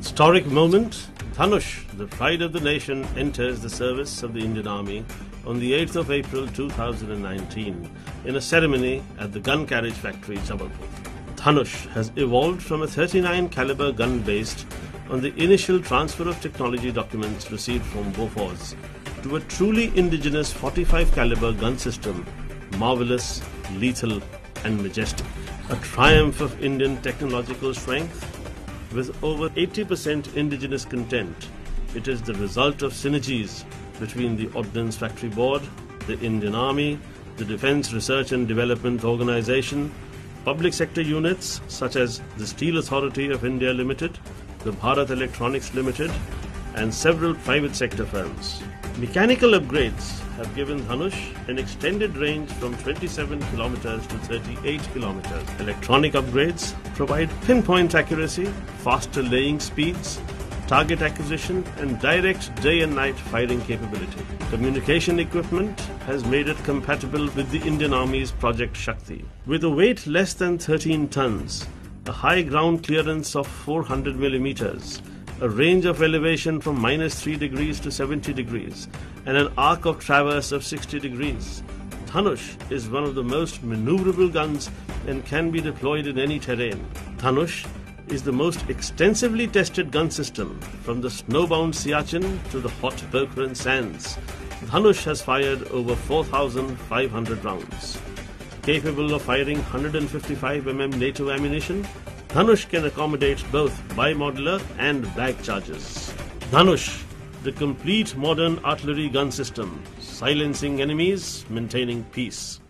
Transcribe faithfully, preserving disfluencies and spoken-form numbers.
Historic moment, Dhanush, the pride of the nation, enters the service of the Indian Army on the eighth of April two thousand nineteen in a ceremony at the gun carriage factory, Jabalpur. Dhanush has evolved from a thirty-nine caliber gun based on the initial transfer of technology documents received from Bofors to a truly indigenous forty-five caliber gun system, marvelous, lethal and majestic. A triumph of Indian technological strength. With over eighty percent indigenous content, it is the result of synergies between the Ordnance Factory Board, the Indian Army, the Defence Research and Development Organisation, public sector units such as the Steel Authority of India Limited, the Bharat Electronics Limited, and several private sector firms. Mechanical upgrades have given Dhanush an extended range from twenty-seven kilometers to thirty-eight kilometers. Electronic upgrades provide pinpoint accuracy, faster laying speeds, target acquisition, and direct day and night firing capability. Communication equipment has made it compatible with the Indian Army's Project Shakti. With a weight less than thirteen tons, a high ground clearance of four hundred millimeters, a range of elevation from minus three degrees to seventy degrees, and an arc of traverse of sixty degrees. Dhanush is one of the most maneuverable guns and can be deployed in any terrain. Dhanush is the most extensively tested gun system from the snowbound Siachen to the hot Pokhran sands. Dhanush has fired over four thousand five hundred rounds. Capable of firing one hundred fifty-five millimeter NATO ammunition, Dhanush can accommodate both bimodular and bag charges. Dhanush, the complete modern artillery gun system, silencing enemies, maintaining peace.